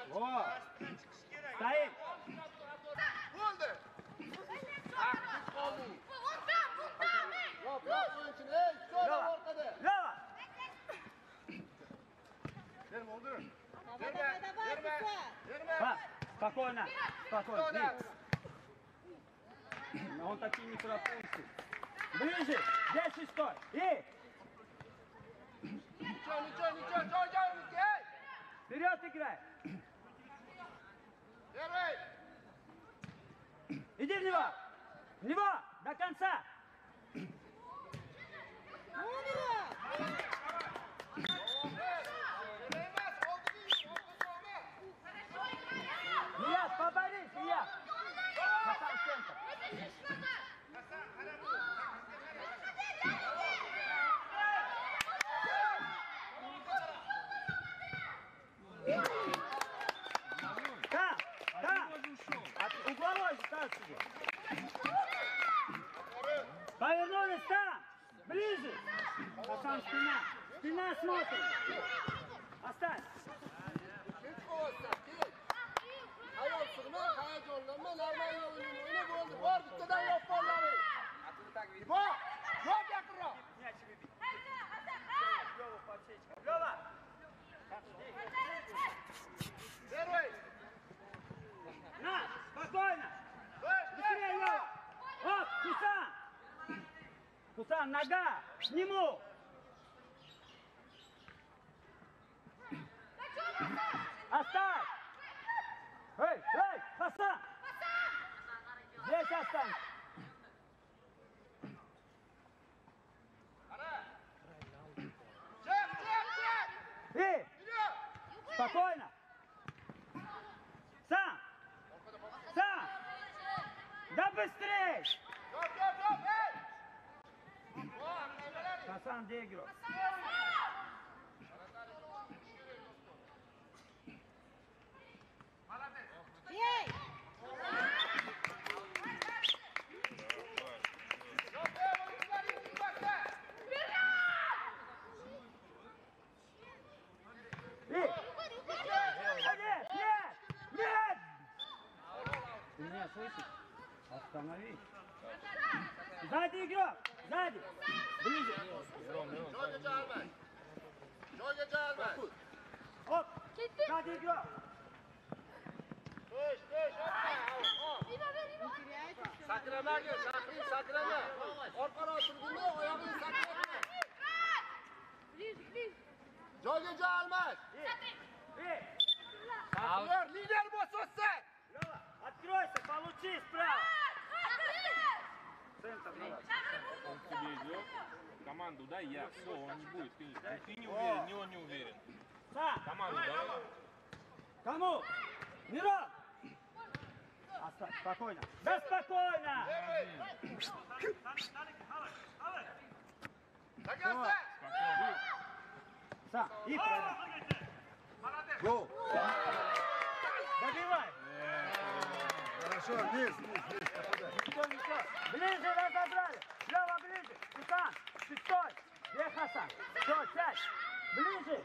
O! Стоим! Bo'ldi! Лёва! Berma, o'ldir. Пас! Спокойно! Спокойно! Он такие не пропустит. Ближе! Здесь и стой! И! Ничего, joy, Вперед играй! Первый! Иди в него! В него! До конца! Ильяс, поборись, Ильяс! Хасан, центр! Да! Угловой ставь себе! Повернулись там! Ближе! Хасан, спина! Спина смотрит! Оставь! Ayol sig'ma, hayajonlanma, normal o'yinni bo'ldi. Bor, bittadan yo'q qo'llari. Bor, yo'q yaqinroq. Лёва! Первый. На, спокойно! Быстрее, Лёва! Вот, Хусан! Хусан, нога! К нему! Оставь! Эй, Хасан! Здесь останься! И! Спокойно! Сам! Да быстрее! Хасан, где игрок? Ей! Нет! Ты меня слышишь? Остановись. Сзади игрок! Сзади! Ближе! Joyga jalma. Оп! Сзади игрок! Sakramaga, sakrama. Orqaroq turganda oyog'ini sakrama. Joyga jalmas. Lider bo'lsa. Лёва, откройся, получи справа! Центр, Он к тебе идет, команду дай я, все, он не будет. Ты не уверен, не он не уверен. Сам! Команду давай. Кому? Мирон! Оставь, спокойно. Да спокойно! Takasda. Сам, и правильно. Gol. Добивай! Хорошо, вниз. Ничего. Ближе разобрали. Лёва, ближе. Хусан, ты стой. Где Хасан? Все, сядь. Ближе.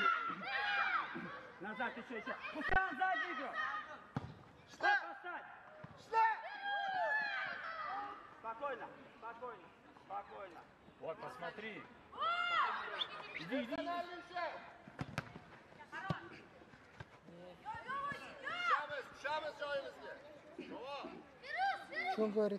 Назад еще. Хусан, сзади игрок. Что поставь? Спокойно. Вот, посмотри. Иди. Tushamiz joyimizga. Что он говорит?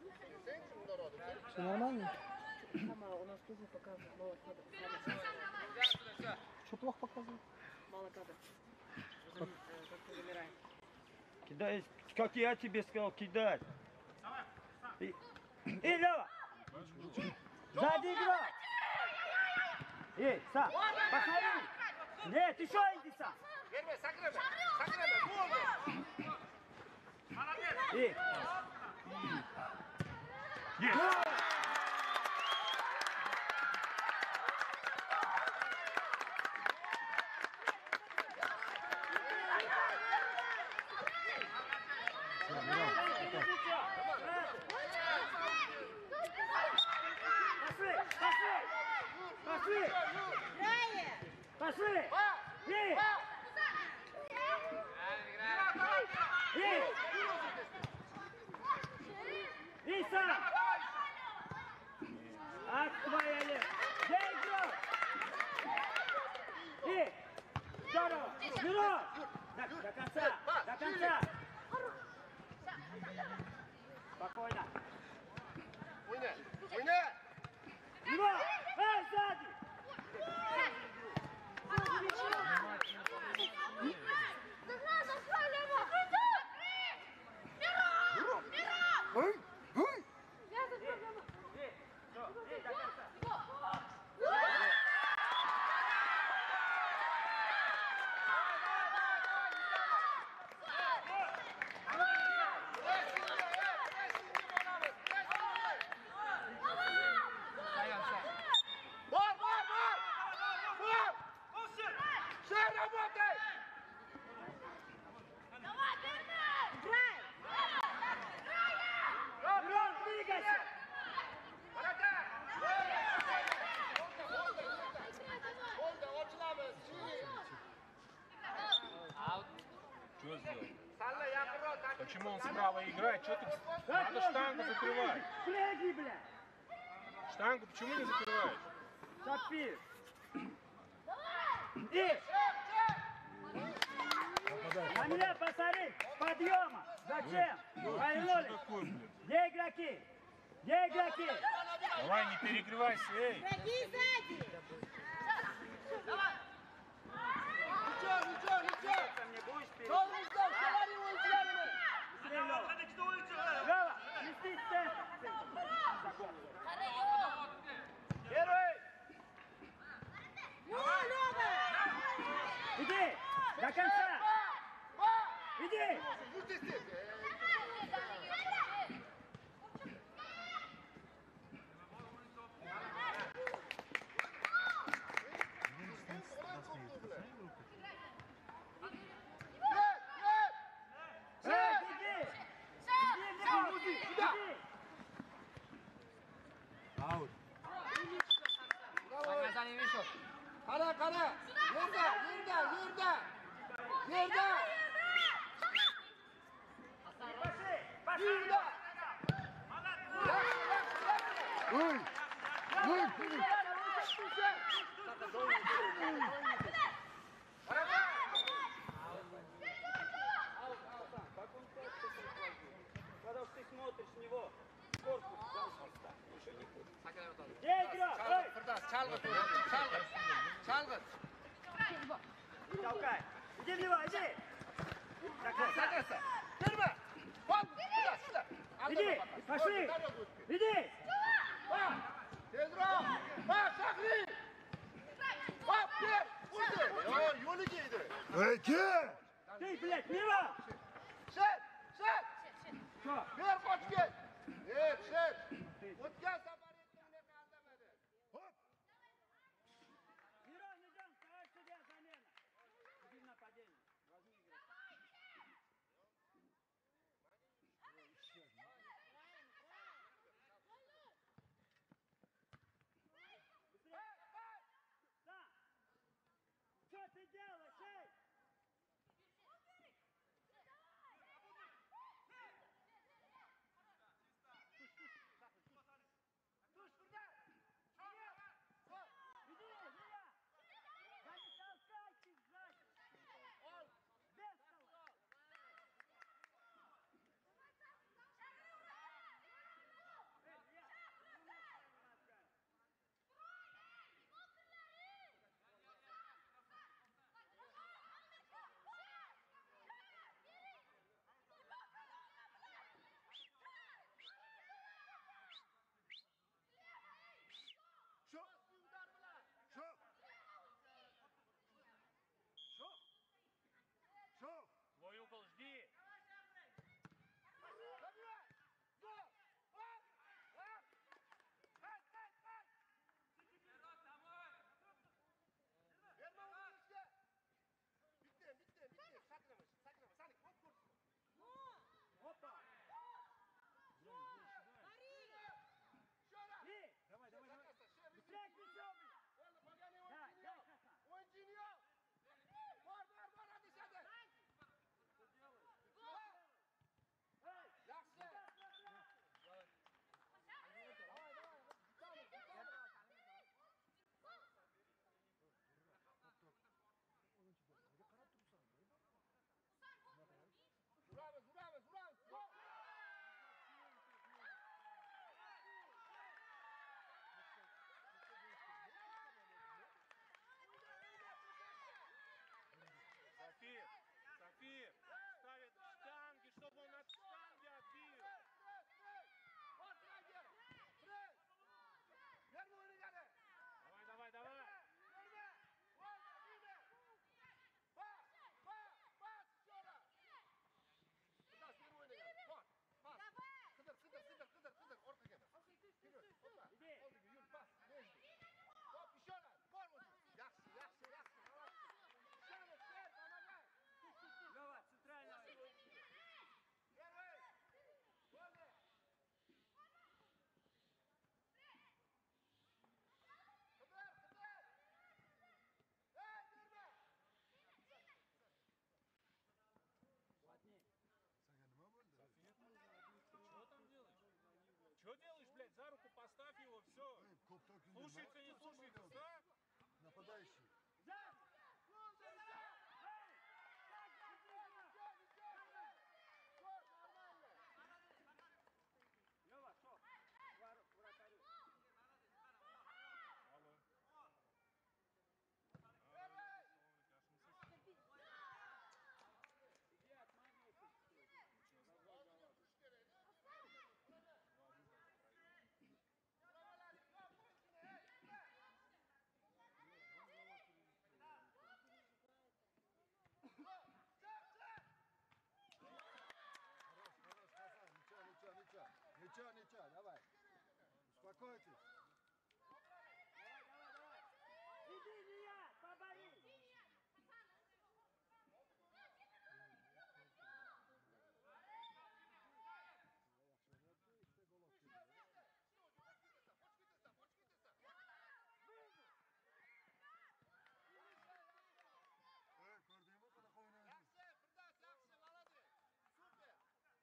Все нормально? У нас тоже показывает мало кадров. Что плохо показывает? Мало кадров. Как-то замираем. Кидай, как я тебе сказал, кидать. И Лёва! Сзади игрок! Эй, сам, посмотри! Нет, еще иди сам! Verme, sakrama. Bo'ldi. Эй! Пошли! Пошли! Эй! И сам. Отвояли. Где игрок? И. Здорово. Вперед. До конца. До конца. Спокойно. Его. Эй, сзади. Что сделал? Почему он справа играет? Что ты? Надо штангу закрывать. Прыгни, блядь. Штангу почему не закрываешь? Сапфир. И. На меня посмотри. Подъема. Зачем? Повернулись. Что такое, блин? Где игроки? Где игроки? Давай, не перегревайся, эй. Враги сзади! Браво! Нести центр. Иди! До конца! Иди! Kara! Yerde! Когда ты смотришь в него, корпус где игрок? Çalgın! Толкай! Иди в него, иди! Sakın! Girme! Hop! Şurada! Иди! Пошли! Иди! Tezra! Bak Şakri! Hop! Gir! Vurdu! Ya yolu giydi! Ты, блядь, мимо! Şet! Şet! Что? Ver koç gel! Evet şet! Utken safar ettim ne kaldırmadı! Hop! Мирон, идем, второй судья, замена. Иди в нападение. Возьми игрока. Да! Что ты делаешь, эй? Иди, Илья! Да не толкайте сзади! Без стола! Эй, Илья, ну мяч не отправил. Успокойтесь. Давай. Иди, Илья, побори. Yaxshi o'ynabdi, ikkita gol olib Ishlar, keldi. ishlar. Qochib ketasan, qochib ketasan. Ko'rdingmi qanaqa o'ynaydi? Yaxshi, birdas yaxshi, молодец. Super.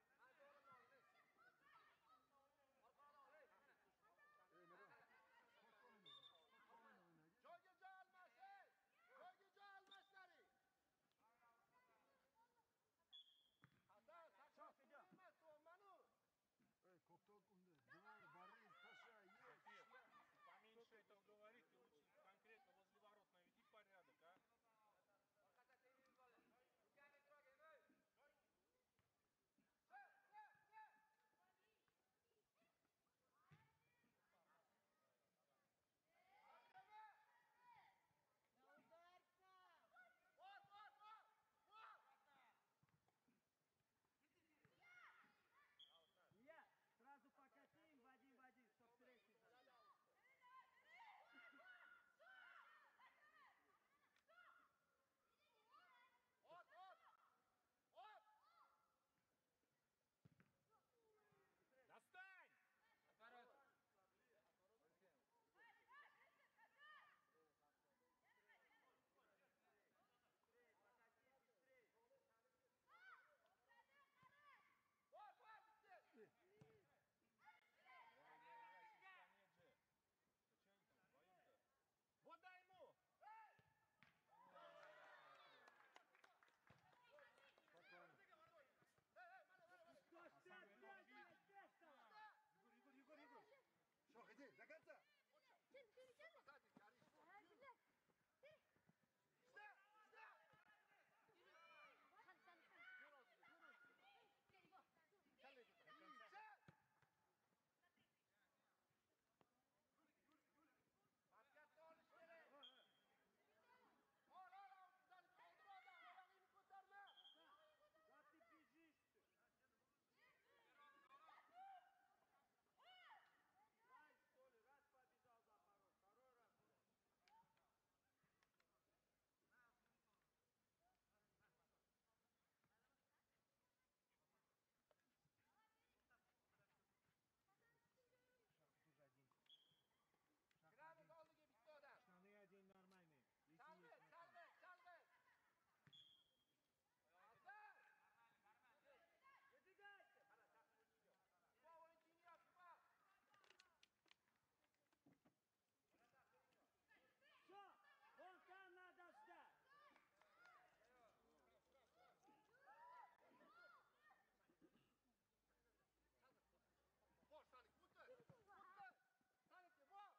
Miran, spokойно o'ynagin. Joyga joy almash, ey. Joyga joy almashlaring. Hasan, sakson emas, to'g'manu. Koptok unda. Bor, Boris, tasha, ye. София, ты поменьше этого говорить, ты лучше конкретно возле ворот наведи порядок, а? Bor. Илья, сразу покати им в один, чтоб третий забил. От. Достань! Bor, bitti. Ассиста нет же. Да что они там вдвоем-то? Вот дай ему! Spokojno. Опять давай. Yugur. Shoh, iди, до конца. Сзади, горишь. Markatga olish kerak. Ol, sen qoldir odam, oyog'ingni ko'tarma. Да ты бежишь-то. Дай, что ли, раз побежал за порог, второй раз. Тоже один. Kiramiz oldiga bitta odam. Штаны один нормальный. Если Chalg'it, есть. chalg'it. Hasan! Забегайте. Ibo o'yinchingni yop, Ibo. Все, вон там надо ждать. Bor, Sanik, o'tir. Sanikga bor.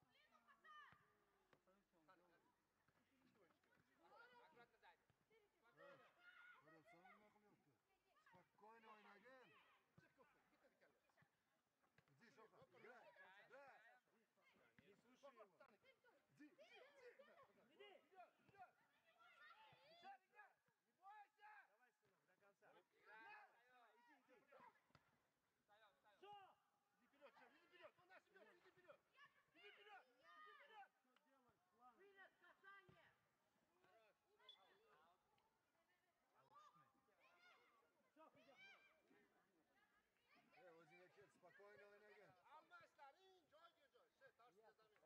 Sanik, hadi. Bitta o'yinchi kerak. Ko'ryapsanmi nima qilyapti? Spokойно o'ynagin. Chiq ko'kka, ketadi kalla. Иди, Shoha, играй. Не слушай его. Sanik. Иди. Иди. Yur. Ichariga. Ibo esa. Давай, сынок, до конца. Иди. Все. Иди вперед, Шер, иди вперед. Он наш вперед, иди вперед. Что делаешь, Слава? Все, идем. O'zingga kel, spokойно o'ynagin. Almashlaring joyga joy. Shay, tartibda zamin.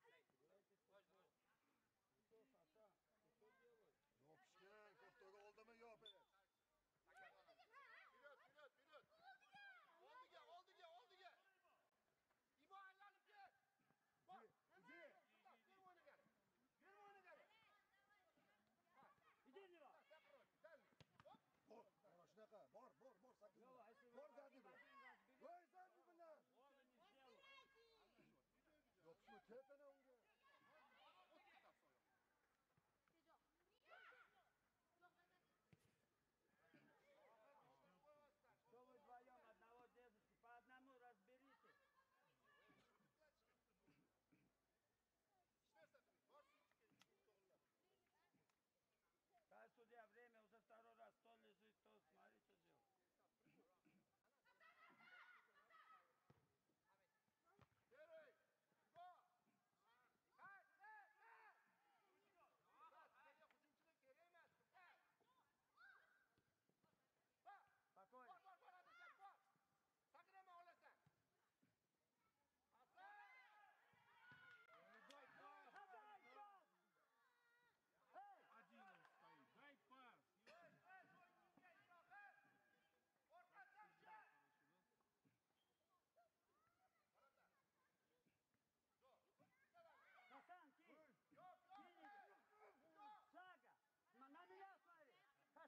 Yopishgan, Koptokga oldimi yopib. Vперед. Oldiga. İbo aylanib ket. Bor. Ber o'ynagan. Иди в него. Hop. Bor, mana shunaqa. Bor, sakkiz Лёва, bilan. если вы Bor в zarbi один bilan. раз берете, Voy, zarbi bilan. он и не сделает. Yopishma, tepana unga. Что вы вдвоем одного держите? По одному разберите. Да, судья, время уже второй раз. То лежит, то смотри, что делать. Kerak.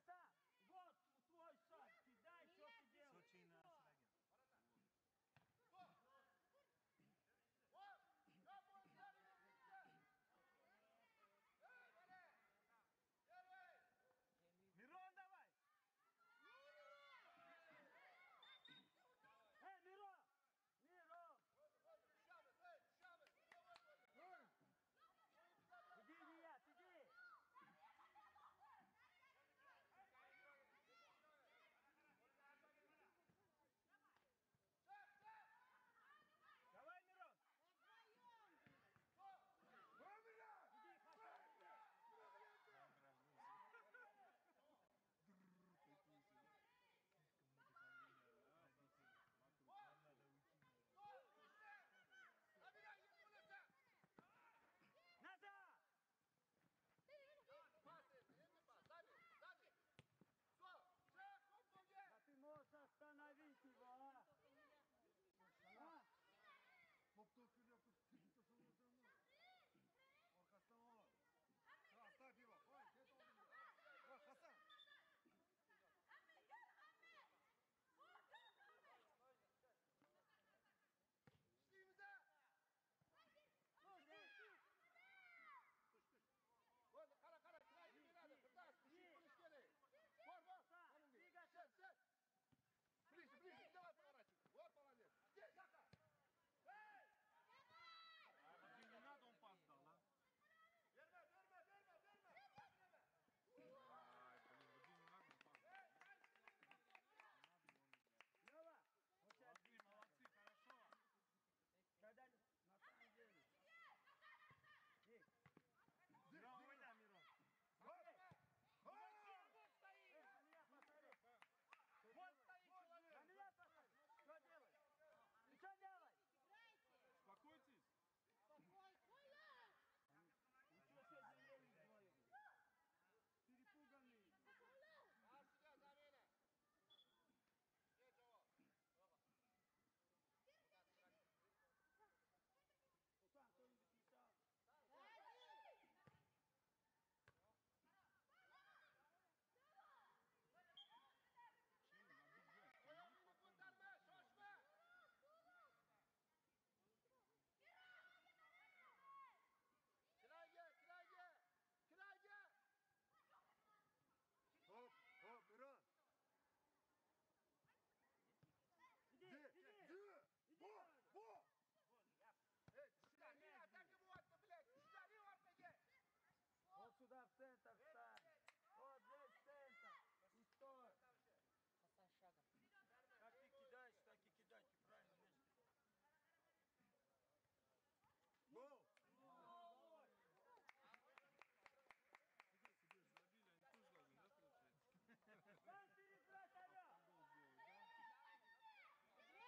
Хасан, вот твой шаг, кидай, что ты делаешь? Сочи на Срагин. Вот! Я буду взять Первый! Мирон, давай! Мирон! Мирон! Иди, Илья, иди! Давай, Мирон! Иди, Хасан! Слишком много давления родителей. Нам надо уйти, наверное. Назад! А ты можешь остановить его, а? А? Toptakıyla kustu savunduğunu. Orkastan ol. Оставь его. Ой, get on him. Ой, Хасан. Qara, kirayni beradi. Firdaus, ishing qilish kerak. Bor. Set. Ближе, давай поворачивай. Вот, молодец. Здесь, Саха. Вадим, не надо, он пас дал, а? Verme. Ай, блин, Вадим, не надо, он пас дал. Лёва, вот сейчас, Молодцы, хорошо. когда на самом деле. Ник, Мирон, ойна, Мирон. на меня посмотри. Вот стоит человек. На меня посмотри. Что делаешь? Ты что делаешь? Успокойтесь. Ничего сегодня ели вдвоем. Перепуганный. Qarshida zamina. Kel, javob. Усан, кто-нибудь летал? Чем обижать? Oyog'ingni ko'tarma, shoshma. Kiraga. Хоп, Мирон. Иди. Во. Tushlarning ataki bo'lyapti, блядь. Tushlarning orqaga. Вот сюда в центр встань. Вот здесь в центр. И стой. Хасан шагом. Как ты кидаешь, так и кидайте. Правильно месте. Гол. Тебе забили, они тоже должны, да, получается? Сам перед вратарем. Гол сделать, да?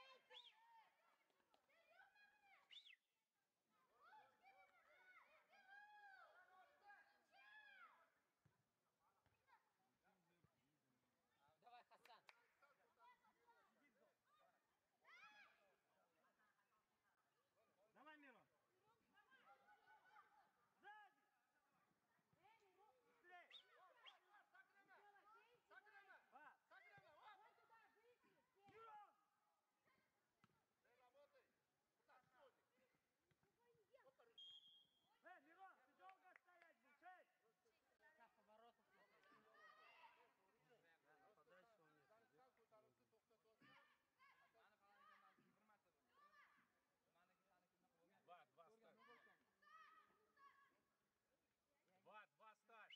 Давай, Хасан. Давай, Мирон. Сзади. Быстрее. Sakrama. Пас. Hop. Мирон. Работай. Что ты? Мирон, ты долго стоять будешь? Сейчас поворотов. Подальше он нет. Ko'tarildi, to'xtatyapti. Два ставь. Два ставь.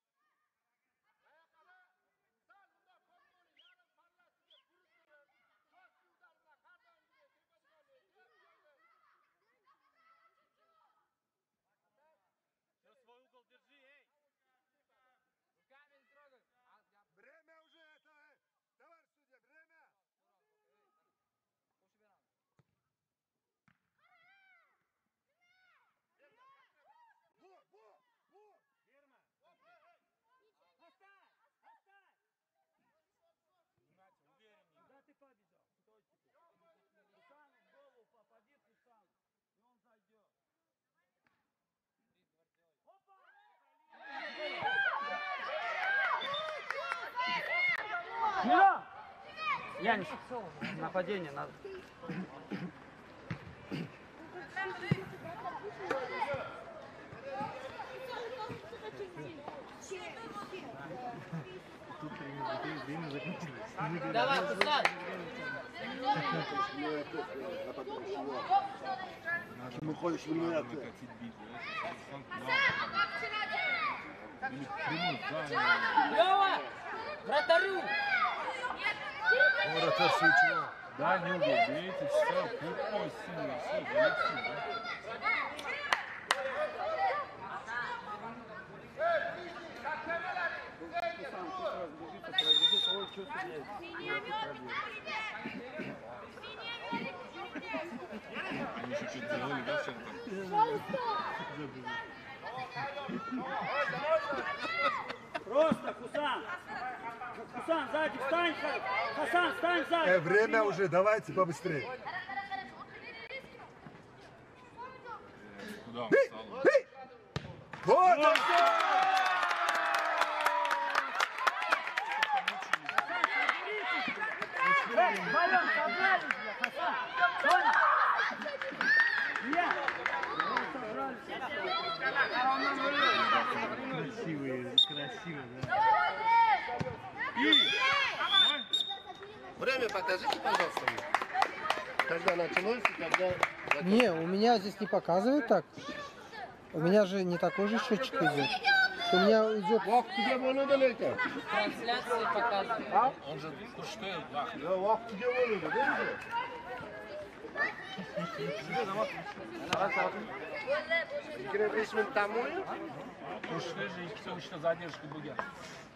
Qara. Sal bundoq qo'lni yarim pallasiga buriltirib, shoh suvdaridan qardongiga tepadiganlar. Все, свой угол держи, эй! Руками не трогай. Время уже это, товарищ судья, время. Koşu ben al. Во. Герман. Оставь. Игнатий, увереннее. Куда ты побежал? Стой теперь. Сусану в голову попади, Сусану. И он зайдет. Опа! Мира! Яниш, нападение надо. Давай, кусай. Мы ходим, что мы это. Лёва, вратарю. Вратарь свечу. Да, не убейте, все, плохой сильный, все, залетим, Они еще что-то делали, да, все там? Просто, Хусан! Хусан, сзади, встань! Хасан, встань сзади! Время уже, давайте побыстрее. Куда он встал? Вот! Вдвоем собрались, бля, Хасан! Соня! Илья! Красиво, да? Время покажите, пожалуйста. Когда началось и когда... Не, у меня здесь не показывает так. У меня же не такой же счетчик идет. У меня идет... Vaktiga bo'ladi lekin. Трансляции показывают. Он же пустил, да. Yo, vaqtiga bo'ladi, deydi. Игра 5 minut tamoyim. Пушли же, и все, что задержка будет.